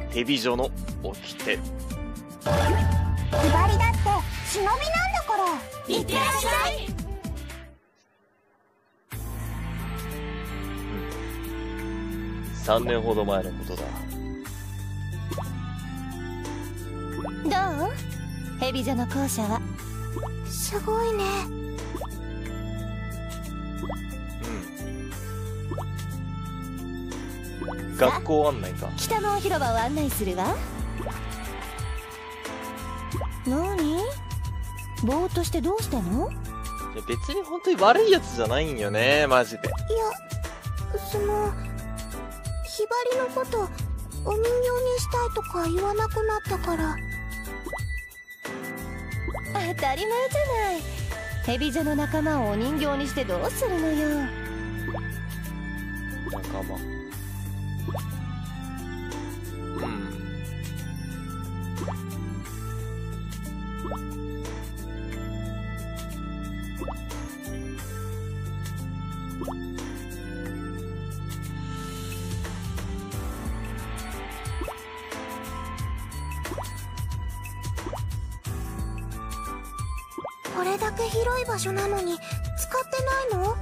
蛇女の掟。 ひばりだって忍びなんだから。いってらっしゃい。 3年ほど前のことだ。 どう？蛇女の校舎は。 すごいね。 学校案内か。 北門広場を案内するわ。何？ぼーっとしてどうしたの？ いや別に本当に悪いやつじゃないんよね、マジで。 いや、そのひばりのことお人形にしたいとか言わなくなったから。 当たり前じゃない。蛇女の仲間をお人形にしてどうするのよ。 仲間。 これだけ広い場所なのに使ってないの？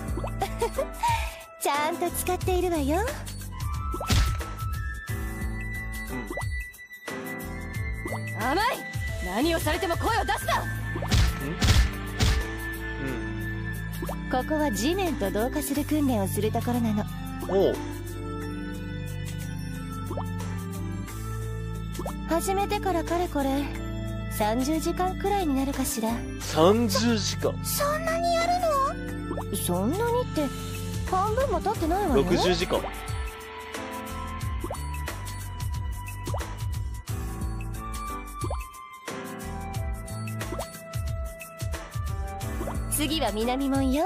ちゃんと使っているわよ。甘い！何をされても声を出すな！ここは地面と同化する訓練をするところなの。 おう。 始めてからかれこれ30時間くらいになるかしら。 30時間？ そんなにやるの？そんなにって半分も経ってないわよ。 60時間。 次は南門よ。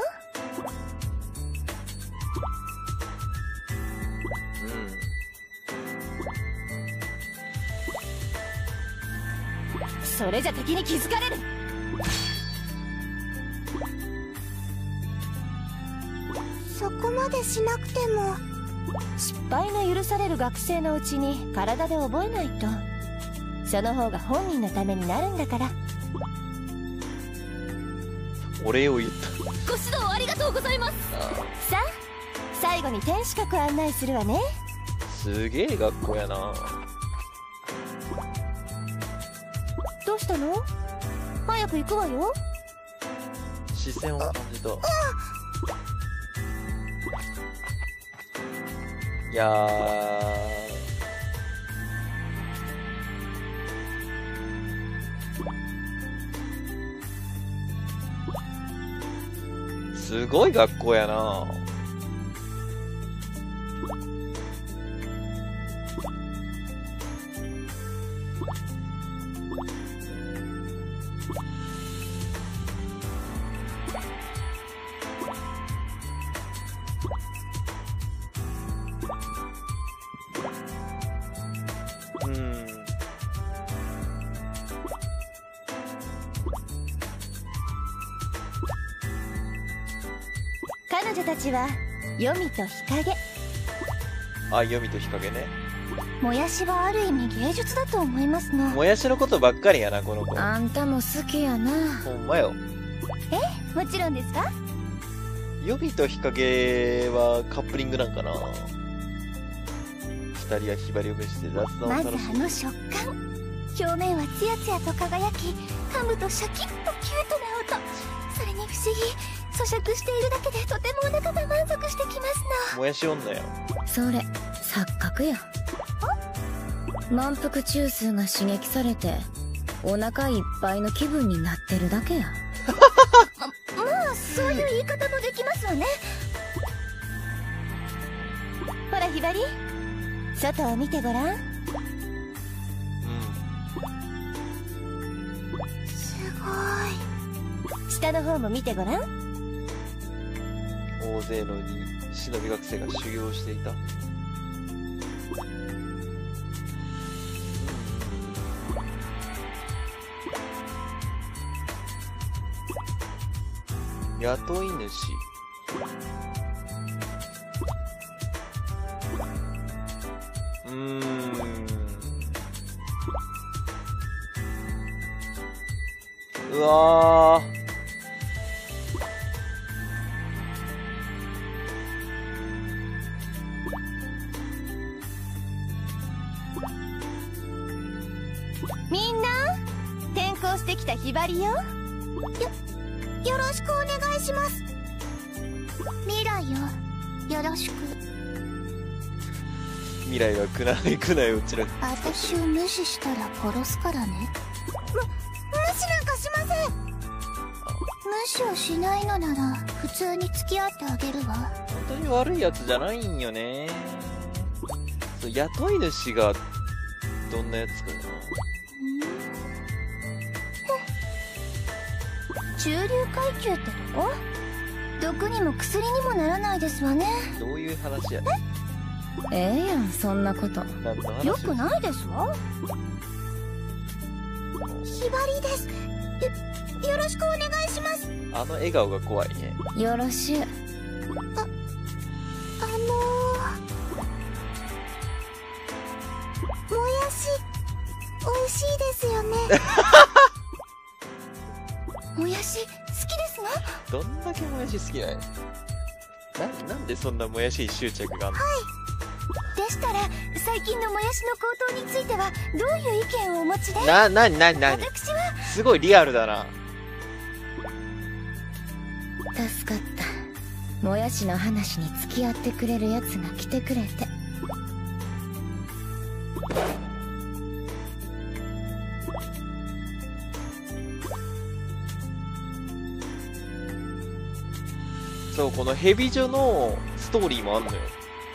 それじゃ敵に気づかれる。 そこまでしなくても。 失敗の許される学生のうちに体で覚えないと。その方が本人のためになるんだから。 お礼を言った。 ご指導ありがとうございます。さあ最後に天守閣案内するわね。 すげえ学校やな。 どうしたの？早く行くわよ。 視線を感じた。いやー、すごい学校やな。 彼女たちは黄泉と日陰。 あ、黄泉と日陰ね。 もやしはある意味芸術だと思いますの。 もやしのことばっかりやな、この子。 あんたも好きやな。 ほんまよ。 もちろんですか？ 黄泉と日陰はカップリングなんかな。二人はひばりを召して雑談をま楽しむ。 ず食感。表面はツヤツヤと輝き、噛むとシャキッとキュートな音。それに不思議、咀嚼しているだけでとてもお腹が満足してきますの。 もやし女よ。 それ錯覚や。満腹中枢が刺激されてお腹いっぱいの気分になってるだけや。 まあそういう言い方もできますわね。 ほらひばり、外を見てごらん。 すごい。 下の方も見てごらん。 大勢の忍び学生が修行をしていた。雇い主。 うわー。 みんな転校してきたひばりよ。よろしくお願いします。未来よ、よろしく。 未来は来ない、うちら。 私を無視したら殺すからね。無視なんかしません。無視をしないのなら普通に付き合ってあげるわ。 本当に悪いやつじゃないんよね。そう、雇い主がどんなやつかな。 中流階級ってとこ？毒にも薬にもならないですわね。 どういう話やね。 ええやん、そんなこと。 何の話？ よくないですわ。ひばりです。よろしくお願いします。 あの笑顔が怖いね。 よろしゅう。 美味しいですよね。もやし好きですわ。 どんだけもやし好きなんや。なんでそんなもやしに執着があんの？ でしたら最近のもやしの高騰についてはどういう意見をお持ちで？ なに私はすごいリアルだな。 助かった。もやしの話に付き合ってくれるやつが来てくれて。 そう、このヘビ女のストーリーもあんのよ。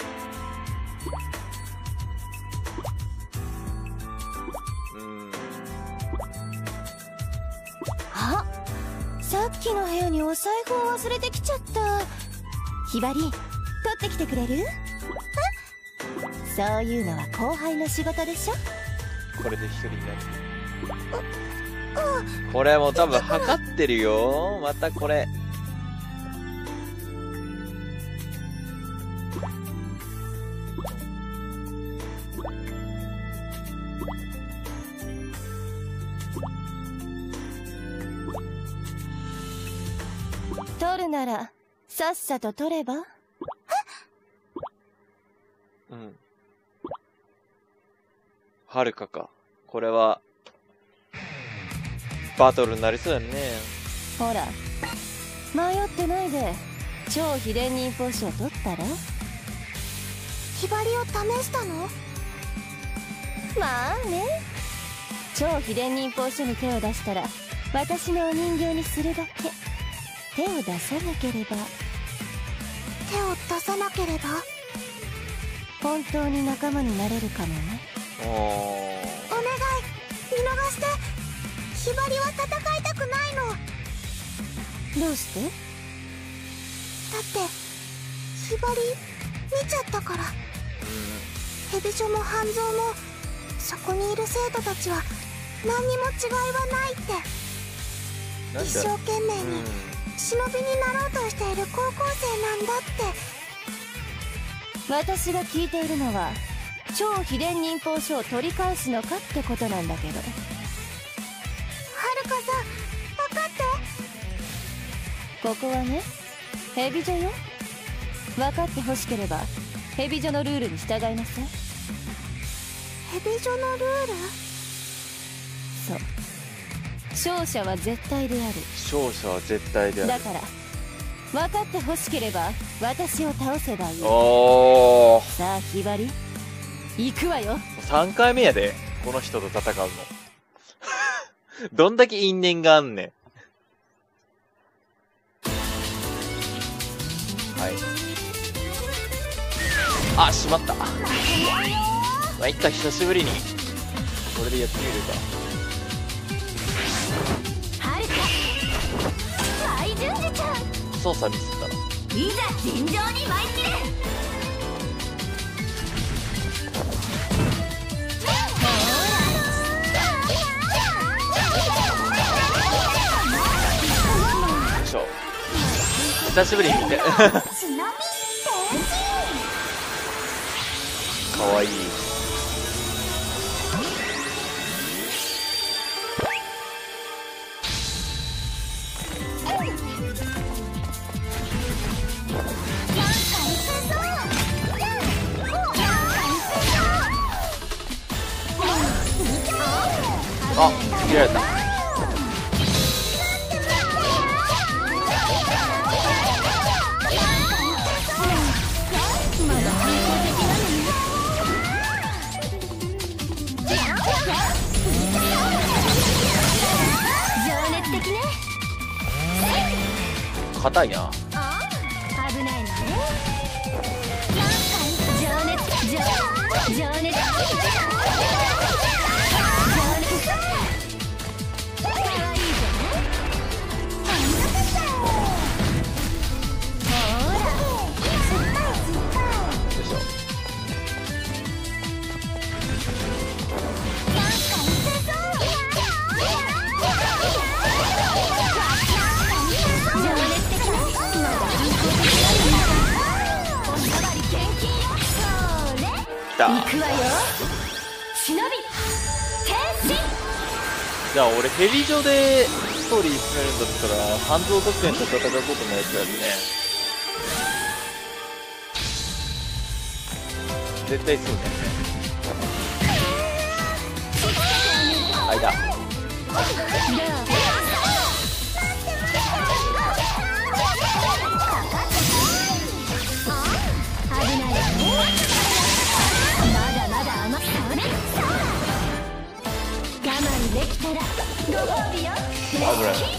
あ、さっきの部屋にお財布を忘れてきちゃった。ひばり、取ってきてくれる？そういうのは後輩の仕事でしょ。 これで一人になる。これも多分測ってるよ。またこれ。 取るならさっさと取れば？ うん。はるかか。これはバトルになりそうやね。 ほら、迷ってないで超秘伝忍法書を取ったら？ひばりを試したの？まあね。超秘伝忍法書に手を出したら私のお人形にするだけ。手を出さなければ。手を出さなければ本当に仲間になれるかもね。お願い、見逃して。ひばりは戦いたくないの。どうして？だってひばり見ちゃったから。ヘビ女も半蔵もそこにいる生徒たちは何にも違いはないって。一生懸命に忍びになろうとしている高校生なんだって。私が聞いているのは超秘伝忍法書を取り返すのかってことなんだけど。はるかさん、分かって。ここはね、ヘビ女よ。分かってほしければヘビ女のルールに従いなさい。ヘビ女のルール？そう、勝者は絶対である。 勝者は絶対である。 だから分かってほしければ私を倒せばいい。 おー、 さあひばり、行くわよ。 3回目やで、この人と戦うの。どんだけ因縁があんねん。はい。あ、しまった。まあ、いった、久しぶりにこれでやってみるか。 はるか、大順次ちゃん、 操作ミスったな。 いざ尋常に舞い切れ。 久しぶりに見て。かわいい。 あ、切られた。硬いな。 危ないのね。情熱かわいいじゃない。ほらよいしょ。来た。 行くわよ。忍び天使。 じゃあ俺ヘビ上でストーリー進めるんだったら半蔵学園と戦うことのやつやるね。絶対そうだよね。あいだ。 危ないわね。まだまだ甘さね。我慢できたらご褒美よ。 危ない。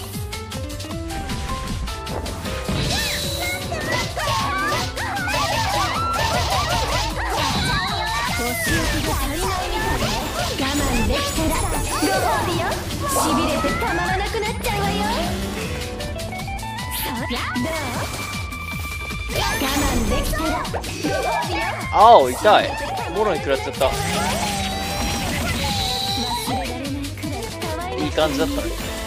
お仕置きが足りないみたいね。我慢できたらご褒美よ。しびれてたまらなくなっちゃうわよ。そりゃどう？我慢できたらご褒美よ。 あお、痛い。もろに食らっちゃった。 忘れられないくらい可愛い。 いい感じだったね。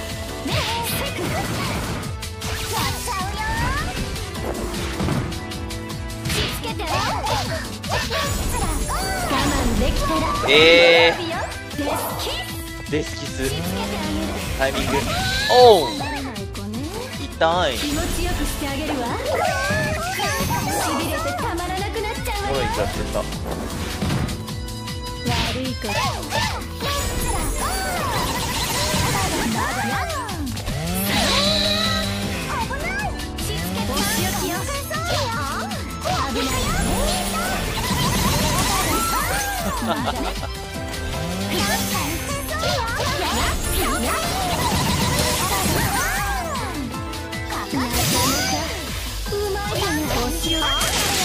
デスキスタイミングオン。痛い。 気持ちよくしてあげるわ。しびれてたまらなくなっちゃうわよ。 もろに食らっちゃった。 悪いことお仕置きよ。危ないわね。まだね。なかなかうまいわね。お仕置き危ないわ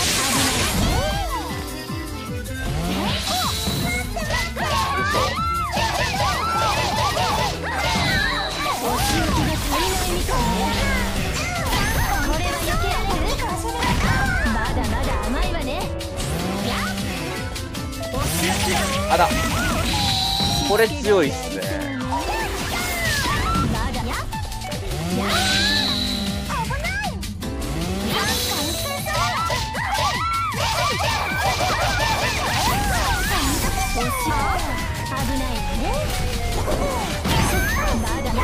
お仕置きが足りないみたいね。これは避けられる？まだまだ甘いわね。お仕置きあら、これ強いっすね。 まだやお仕置き危ないわね。まだや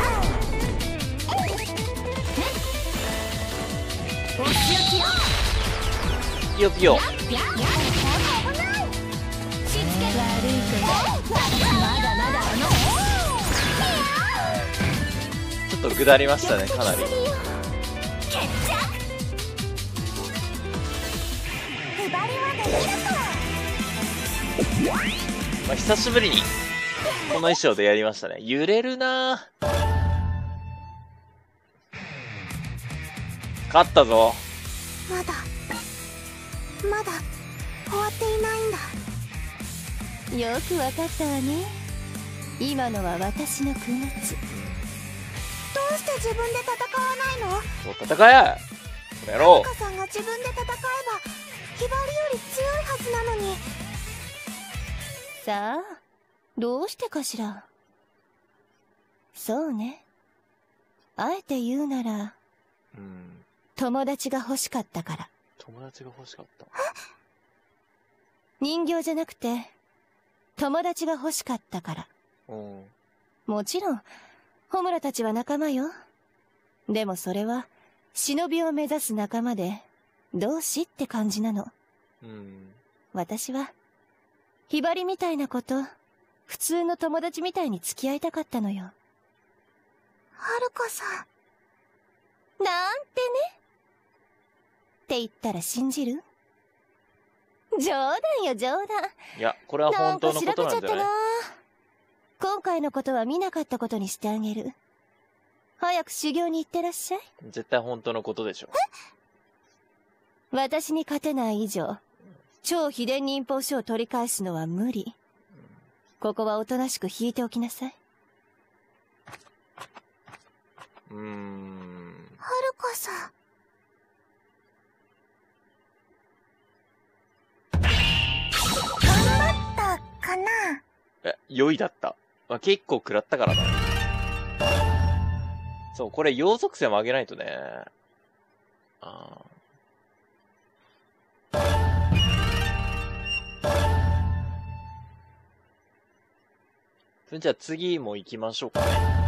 お仕置きよ。 ピヨピヨ。 悪い子まだまだちょっと下りましたね、かなり。まあ、久しぶりにこの衣装でやりましたね。揺れるなぁ。勝ったぞ。 まだ終わっていないんだ。 よくわかったわね。今のは私の9月。 どうして自分で戦わないの？ そう、戦えこの野郎。 カさんが自分で戦えばヒバリより強いはずなのに。 さあ、どうしてかしら。そうね。あえて言うなら、友達が欲しかったから。 友達が欲しかった。 人形じゃなくて、友達が欲しかったから。もちろん、ホムラたちは仲間よ。でもそれは、忍びを目指す仲間で、同志って感じなの。私は、ヒバリみたいなこと、 普通の友達みたいに付き合いたかったのよ。 はるかさん。 なんてね。って言ったら信じる？冗談よ、冗談。 いや、これは本当のことなんじゃない？ なんか調べちゃったな。今回のことは見なかったことにしてあげる。早く修行に行ってらっしゃい。 絶対本当のことでしょ。 私に勝てない以上、超秘伝忍法書を取り返すのは無理。ここはおとなしく引いておきなさい。 はるかさん。頑張ったかな？ 良いだった。まあ、結構食らったからな。そう、これ、陽属性も上げないとね。それじゃあ次も行きましょうかね。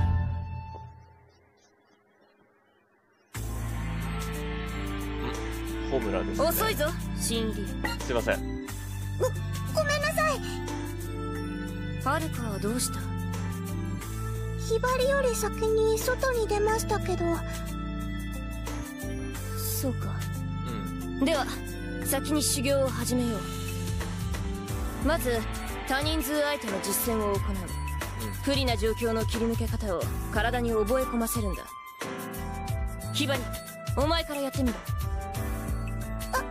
ホムラですね。 遅いぞ、心理。 すいません。 ごめんなさい。 はるかはどうした？ ひばりより先に外に出ましたけど。 そうか。では先に修行を始めよう。まず多人数相手の実践を行う。不利な状況の切り抜け方を体に覚え込ませるんだ。ひばり、お前からやってみろ。 はい。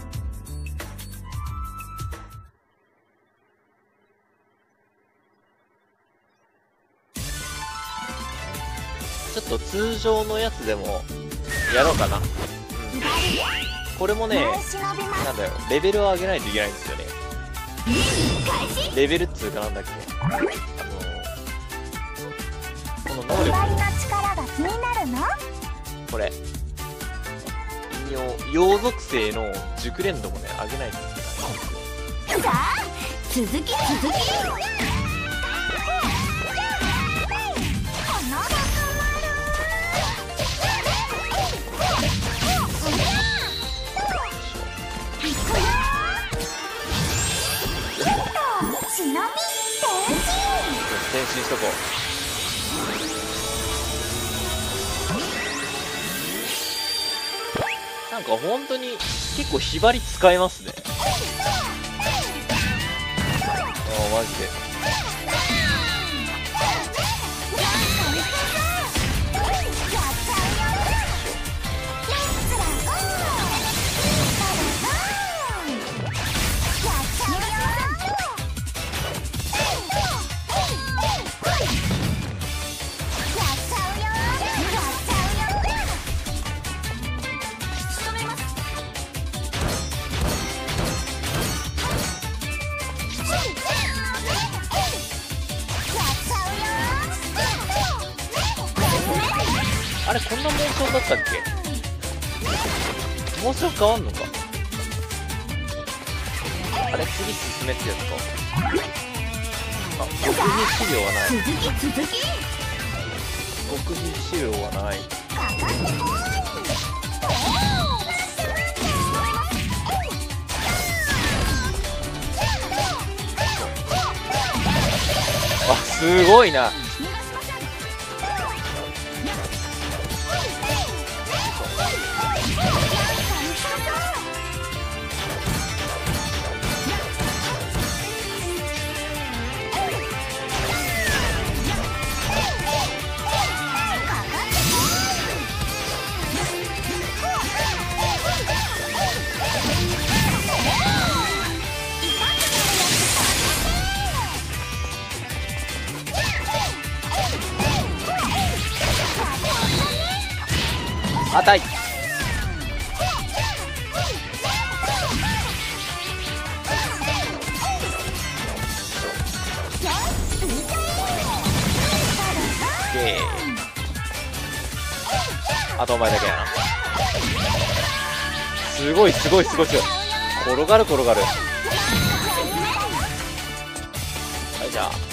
ちょっと通常のやつでもやろうかな。これもね、なんだよ、レベルを上げないといけないんですよね。レベルっつうかなんだっけ、この能力、 の力が気になるの？ これ陽属性の熟練度もね上げないんですよ。 さあ続き前進しとこう。なんか本当に結構ひばり使えますね。マジで。あれこんなモーションだったっけ？モーション変わんのか？あれ次進めってやつか。あ、極秘資料はない。極秘資料はない。あ、すごいな。あたい。あとお前だけやな。すごいすごいすごいすごい。転がる転がる。はい、じゃあ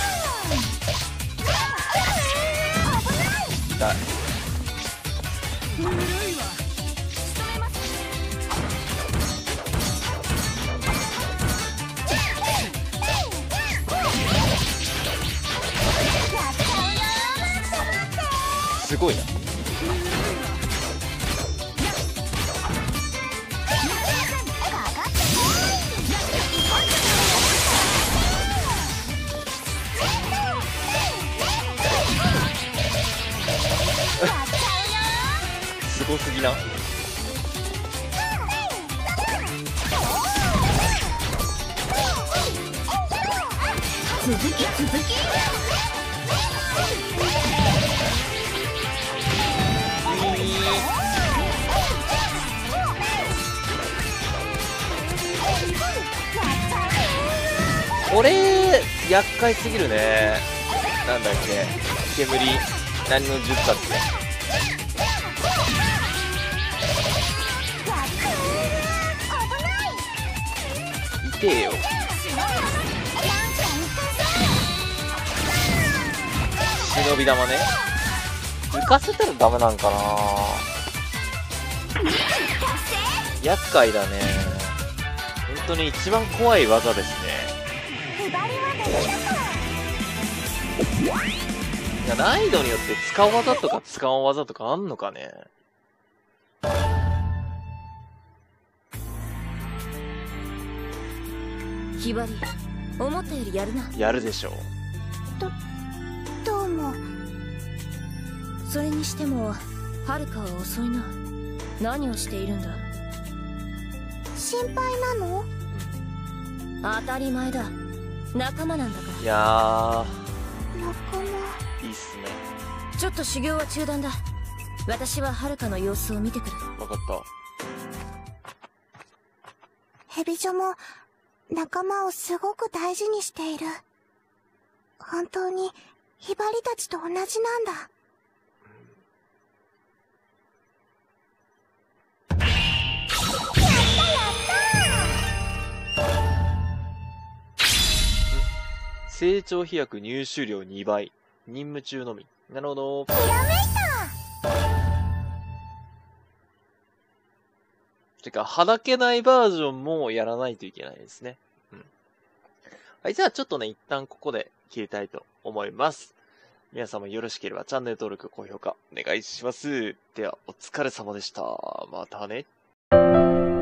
痛い。 すごいな。すごすぎな。 続きこれ厄介すぎるね。なんだっけ、煙何の術だっけ。痛えよ。忍び玉ね。浮かせたらダメなんかな。厄介だね。本当に一番怖い技ですね。いや、難易度によって使う技とか使わん技とかあんのかね。 ひばり、思ったよりやるな。 やるでしょう。 どうも。 それにしてもはるかは遅いな。何をしているんだ。 心配なの？ 当たり前だ。仲間なんだから。 いや仲間。 いいっすね。 ちょっと修行は中断だ。私ははるかの様子を見てくる。 わかった。 ヘビ女も仲間をすごく大事にしている。本当にヒバリたちと同じなんだ。 成長飛躍入手量2倍。任務中のみ。なるほど。 ひらめいた。 てか、はだけないバージョンもやらないといけないですね。うん。はい、じゃあちょっとね、一旦ここで切りたいと思います。皆様よろしければチャンネル登録、高評価お願いします。では、お疲れ様でした。またね。